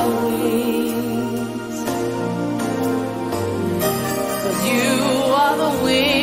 wings. 'Cause you are the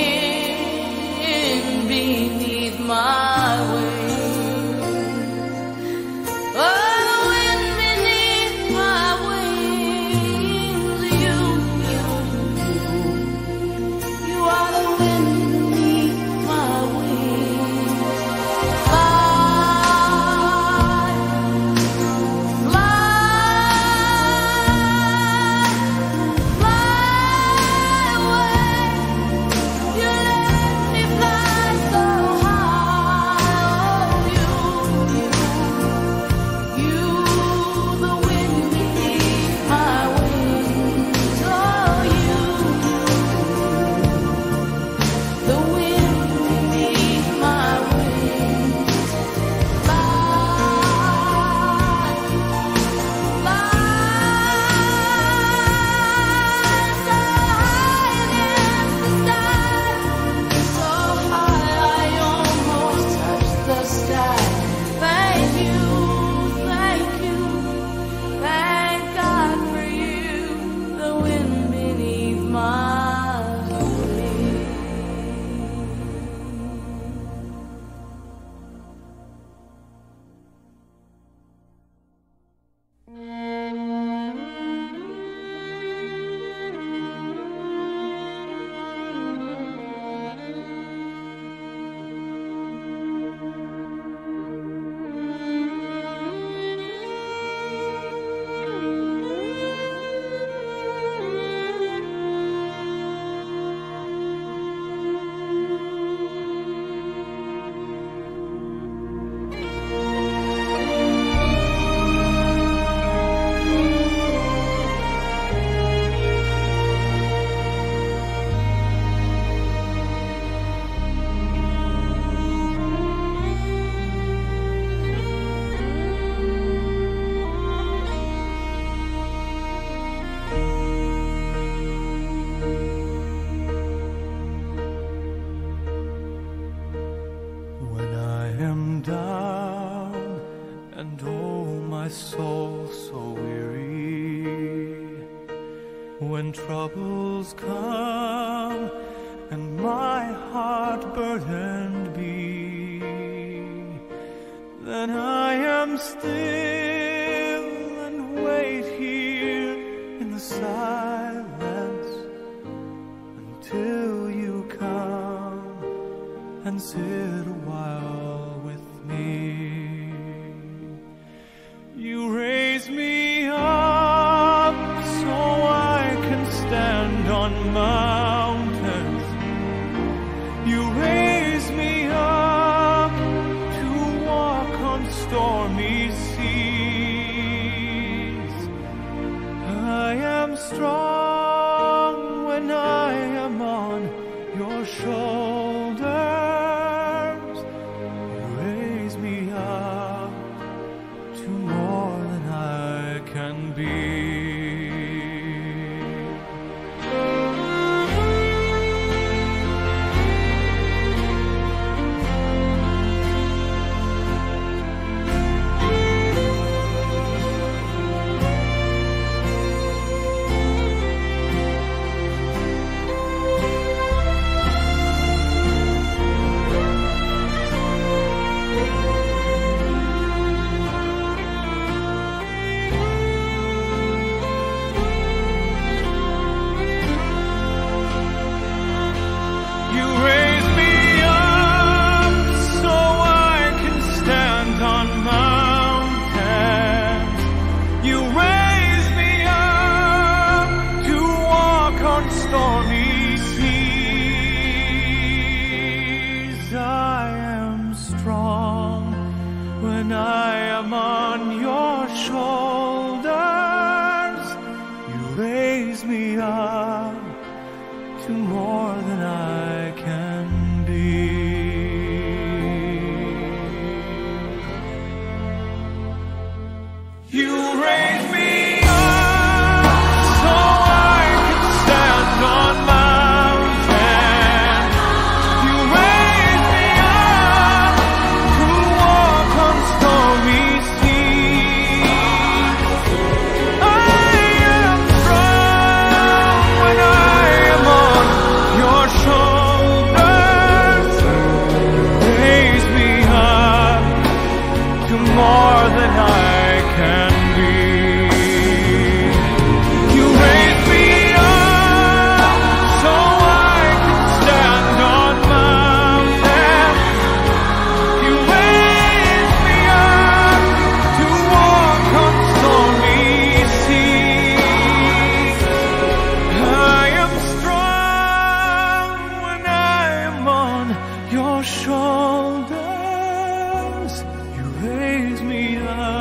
wind beneath my wings. Oh, the wind beneath my wings. You are the wind beneath my wings. Fly, fly away. You let me fly so high. Oh, you, the wind beneath my wings. Oh, the wind beneath my wings. Fly, fly so high against the sky, so high I almost touch the sky. Thank you, thank God for you, the wind beneath my wings. When I am down and oh my soul so weary, when troubles come and my heart burdened be, then I am still and wait here in the silence until you come and sit a while with me. You raise me up so I can stand on mountains. You raise me up to walk on stormy seas. I am strong when I am on your shoulders. You raise me up to more than I can be. You raise me up so I can stand on mountains. You raise me up to walk on stormy seas. I am strong when I am on your shoulders. You raise me up to more than I can be. You raise me up so I can stand on mountains. You raise me up to walk on stormy seas. raise me up